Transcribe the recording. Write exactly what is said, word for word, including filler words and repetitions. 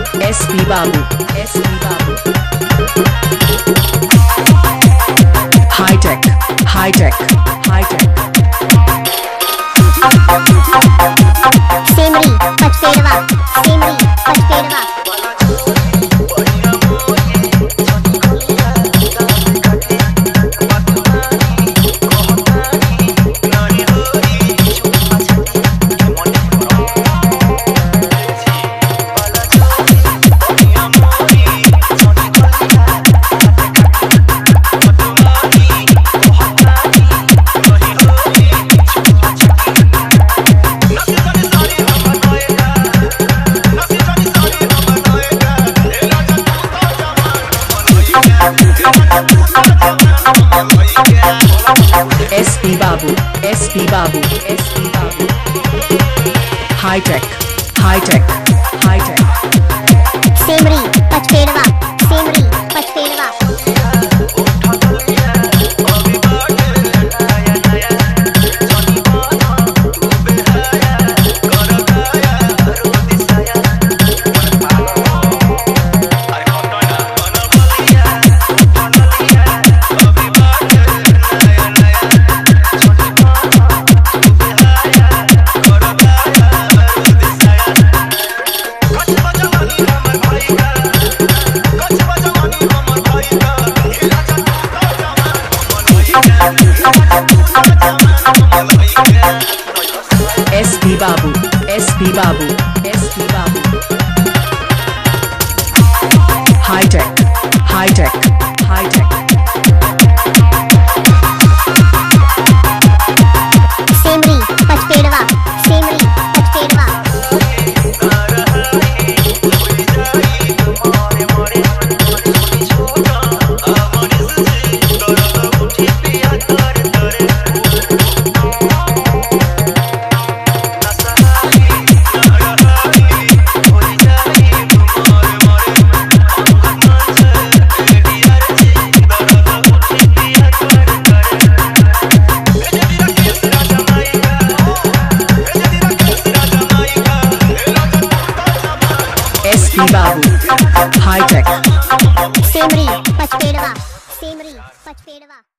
S P Babu, S P Babu. High tech, high tech, high tech. Semri Pachpedwa, Semri Pachpedwa. S P Babu, S P Babu, S P Babu. High tech, high tech, high tech. Semri Pachpedwa, Semri Pachpedwa. S P Babu, S P Babu, S P Babu. High tech, high tech, high tech. Semri Pachpedwa, Semri Pachpedwa. S P Babu, high tech. Semri Pachpedwa, Semri Pachpedwa.